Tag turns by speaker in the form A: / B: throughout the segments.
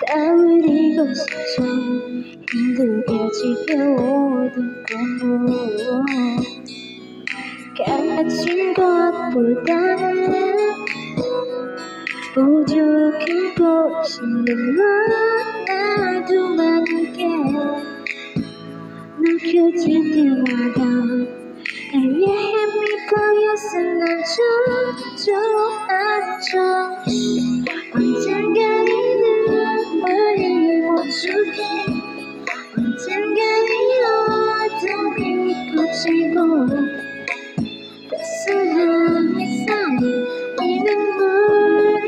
A: 아무리 거슬려 힘들게 지겨워도 가진 것보다는 부족해 보이는 건 나도 많게 느껴질 때마다 나의 힘이 보여서 난 주저앉아 언젠가 이 눈물이 멈추게 언젠가 이 어둠이 꺼지고 따스한 햇살이 이 눈물을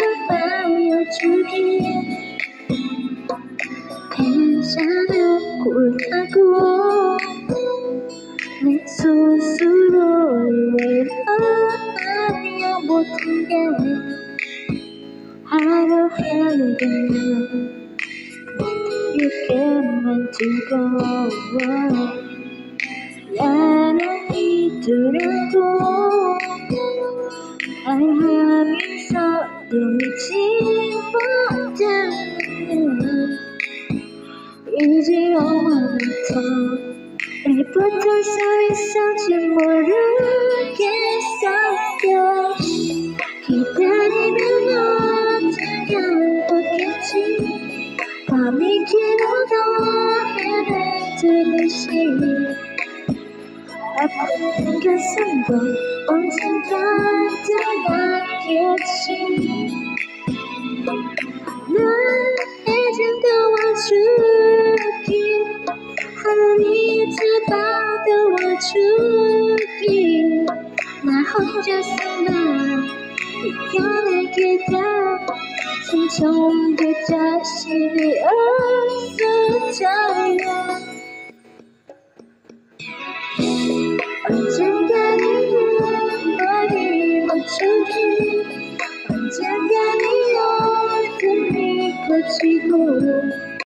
A: 말려주길 괜찮을 거라고 내 스스로를 위로하려 못한 게 하루 헤매면 그렇게만 즐거워 나는 이더라도 알면서도 믿지 못하는 이제 얼마부터 이 붙을 수 있을지 모르겠어요 기다리면 언젠가 오겠지 밤이 길어도 헤매듯이 아픈 가슴도 언젠가 떠나겠지 난 이젠 도와주길 하늘이 잡아도와주길 나 혼자서만 이겨내겠다 진짜 그 자신이 없어져요